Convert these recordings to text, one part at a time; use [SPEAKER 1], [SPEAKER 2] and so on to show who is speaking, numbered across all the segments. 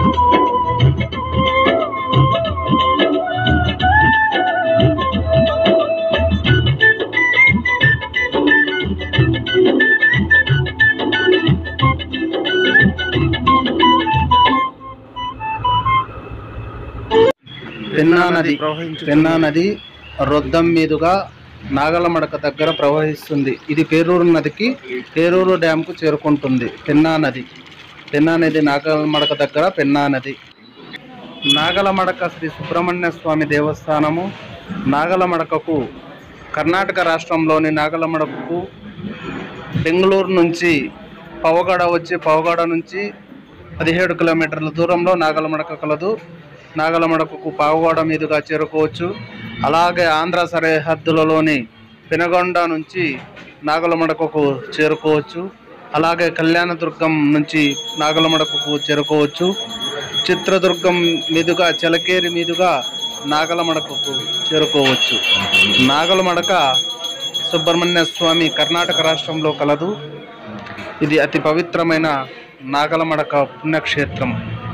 [SPEAKER 1] పెన్నా నది రొద్దం మీదుగా నాగలమడక దగ్గర ప్రవహిస్తుంది. ఇది పేరూరు నదికి పేరూరు డ్యాంకు చేరుకుంటుంది. పెన్నా నది నాగలమడక దగ్గర పెన్నా నది. నాగలమడక శ్రీ సుబ్రహ్మణ్య స్వామి దేవస్థానము నాగలమడకకు కర్ణాటక రాష్ట్రంలోని నాగలమడకకు బెంగళూరు నుంచి పవగడ నుంచి 17 కిలోమీటర్ల దూరంలో నాగలమడక కలదు. నాగలమడకకు పావుగడ మీదుగా చేరుకోవచ్చు. అలాగే ఆంధ్ర సరిహద్దులలోని పెనగొండ నుంచి నాగలమడకకు చేరుకోవచ్చు. అలాగే కళ్యాణదుర్గం నుంచి నాగలమడకకు చేరుకోవచ్చు. చిత్రదుర్గం మీదుగా చలకేరి మీదుగా నాగలమడకకు చేరుకోవచ్చు. నాగలమడక సుబ్రహ్మణ్య స్వామి కర్ణాటక రాష్ట్రంలో కలదు. ఇది అతి పవిత్రమైన నాగలమడక పుణ్యక్షేత్రం.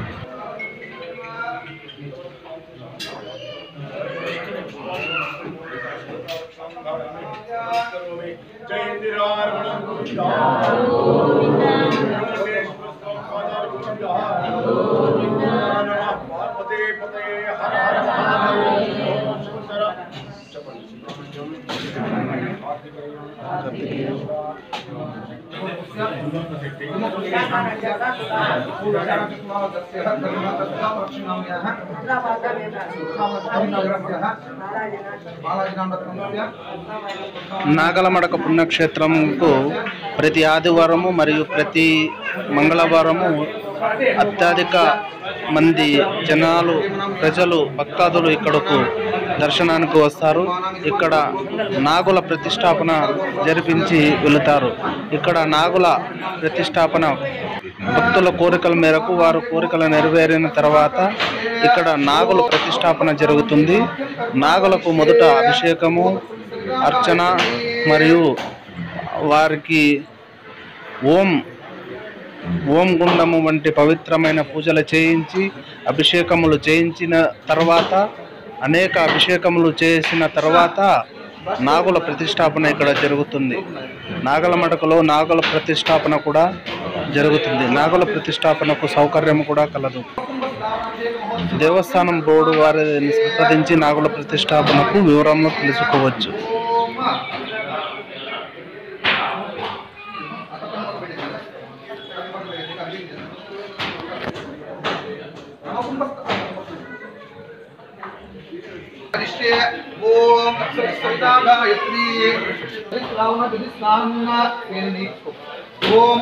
[SPEAKER 1] నాగలమడక పుణ్యక్షేత్రంకు ప్రతి ఆదివారము మరియు ప్రతి మంగళవారము అత్యధిక మంది ప్రజలు భక్తాదులు ఇక్కడకు దర్శనానికి వస్తారు. ఇక్కడ నాగుల ప్రతిష్టాపన జరిపించి వెళుతారు. ఇక్కడ నాగుల ప్రతిష్టాపన భక్తుల కోరికల మేరకు వారు కోరికలు నెరవేరిన తర్వాత ఇక్కడ నాగుల ప్రతిష్టాపన జరుగుతుంది. నాగులకు మొదట అభిషేకము, అర్చన మరియు వారికి ఓం గుండము వంటి పవిత్రమైన పూజలు చేయించి అభిషేకములు చేయించిన తర్వాత అనేక అభిషేకములు చేసిన తర్వాత నాగుల ప్రతిష్టాపన ఇక్కడ జరుగుతుంది. నాగలమడకలో నాగుల ప్రతిష్టాపన కూడా జరుగుతుంది. నాగుల ప్రతిష్టాపనకు సౌకర్యం కూడా కలదు. దేవస్థానం బోర్డు వారిని సంప్రదించి నాగుల ప్రతిష్టాపనకు వివరాలను తెలుసుకోవచ్చు.
[SPEAKER 2] ఓం ఓం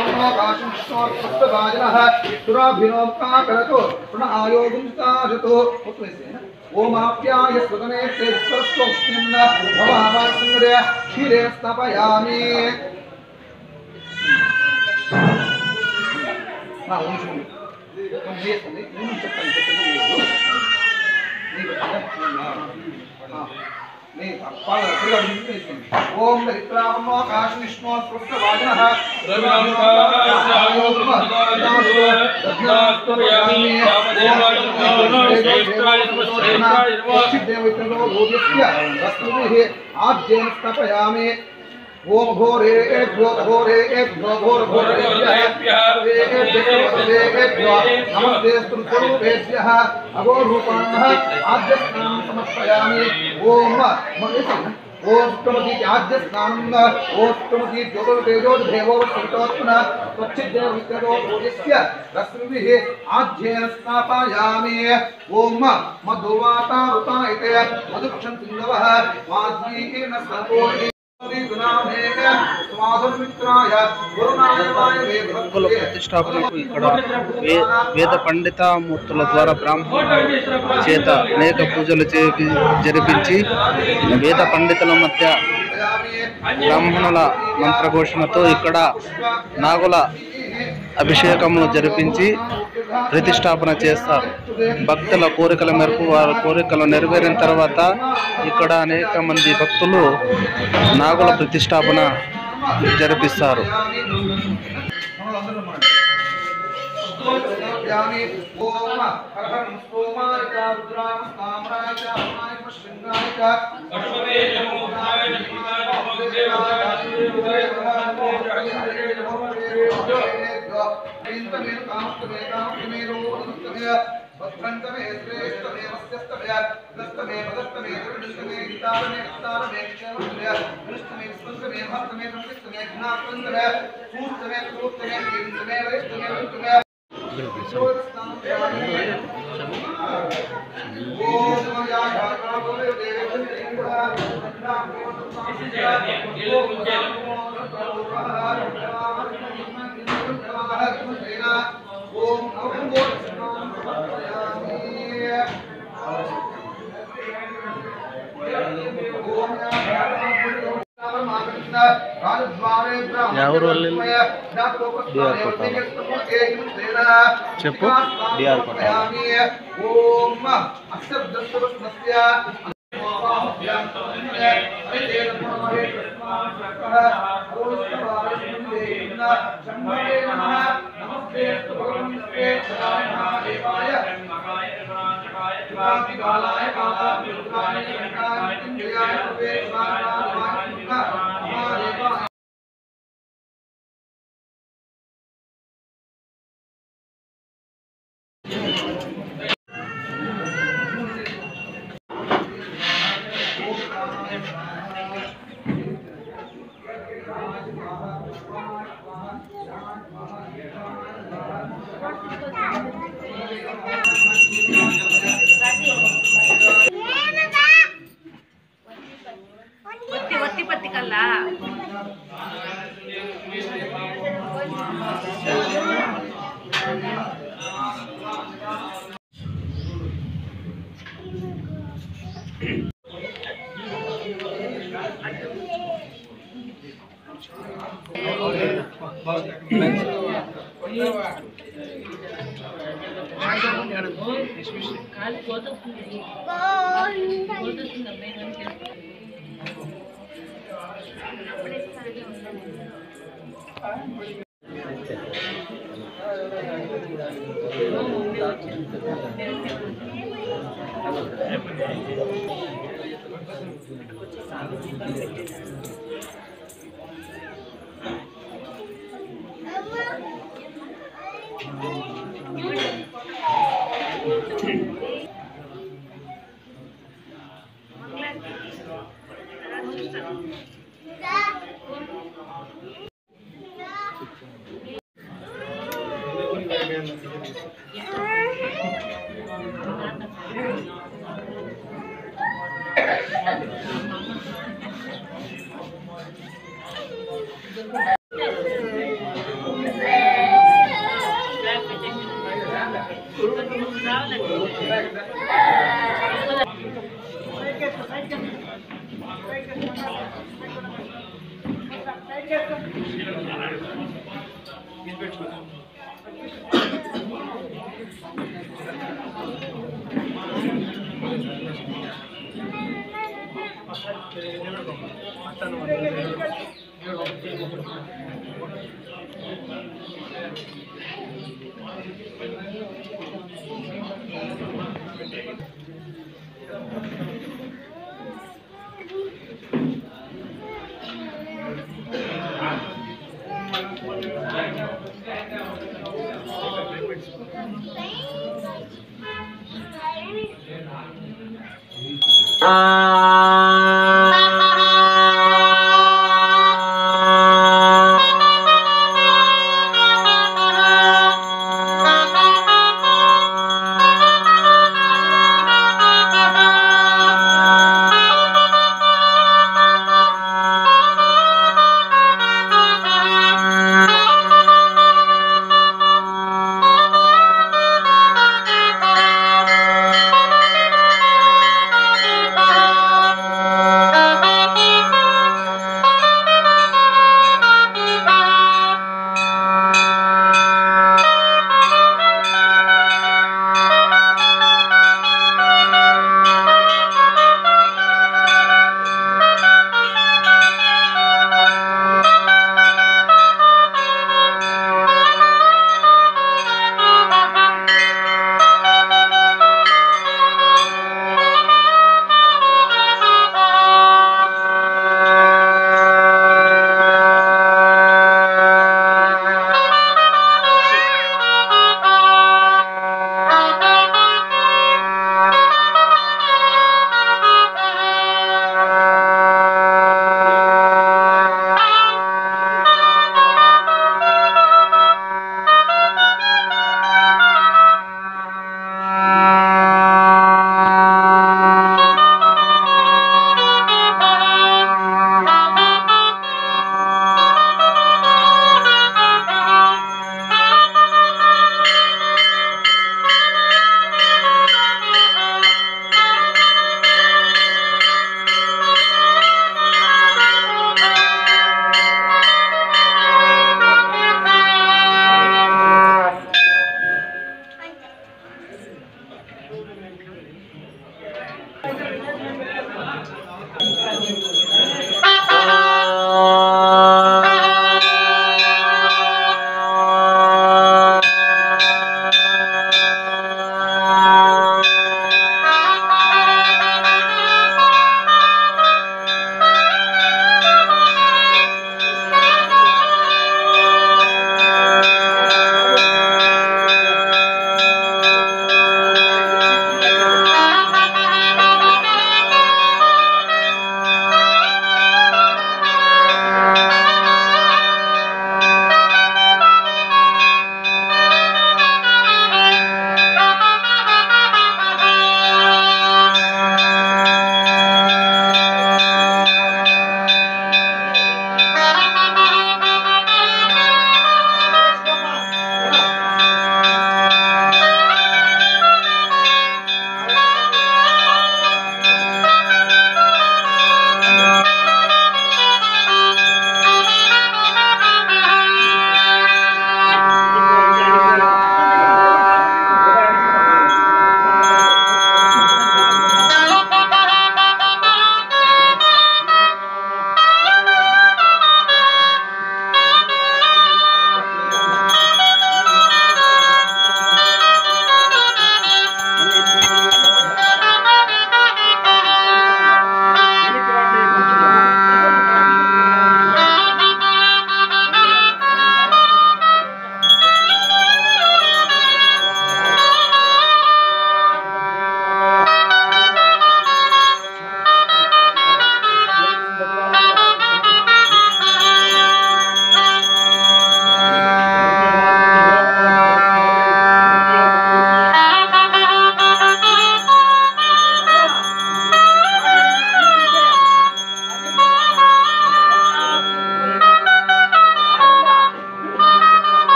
[SPEAKER 2] ఓమాప్యాయ స్వదనే సరస్వస్మిన్న భవావాసంగరే క్షీరే స్థాపయామి. ఓం దరిద్రావకాశనిష్ణో స్పృష్టవాజినః ఆజ్యేన స్థాపయామి. ఓం ఘోరేభ్యో ఘోరేభ్యో ఘోరేభ్యో నమస్తే స్వరూపేభ్యః అఘోరూపాణః ఆద్యస్నానం సమర్పయామి. ఓం ఓష్టమతి ఆద్యస్నానం ఓష్టమతి జ్యోతిర్తేజోదేవో సంతోత్మన స్వచ్ఛిదేవ విద్యతో పూజ్యస్య రశ్మిభిః ఆజ్యేన స్థాపయామి. ఓం మధువాతారుతాయితే మధుక్షం సింధవః వాద్వీన సంతోషి
[SPEAKER 1] ప్రతిష్టాపనకు ఇక్కడ వేద పండితామూర్తుల ద్వారా బ్రాహ్మణుల చేత అనేక పూజలు జరిపించి వేద పండితుల మధ్య బ్రాహ్మణుల మంత్రఘోషణతో ఇక్కడ నాగుల అభిషేకములు జరిపించి ప్రతిష్టాపన చేస్తారు. భక్తుల కోరికల మేరకు వారి కోరికలు నెరవేరిన తర్వాత ఇక్కడ అనేక మంది భక్తులు నాగుల ప్రతిష్టాపన జరిపిస్తారు.
[SPEAKER 2] यामि ओम हरहर सोमाय च रुद्राय कामराय च हरणाय श्रृंगाय च अश्वते नमो भाय नमो देवाय देवाय नमो हरे नमो इंतमे कामस्तमे कामस्तमे रोगस्तमे वत्रंतमे श्रेष्ठमे वस्यस्तमे दस्तमे पदस्तमे दृष्टमे गीतारमे गीतारमे क्षेमस्तमे दृष्टमे विस्पस्तमे भक्तमे संकिस्तमे घ्नास्तमे सूस्तमे सूस्तमे कीर्तमे वैष्टमे वैष्टमे
[SPEAKER 1] చెప్పు డిఆర్ కోట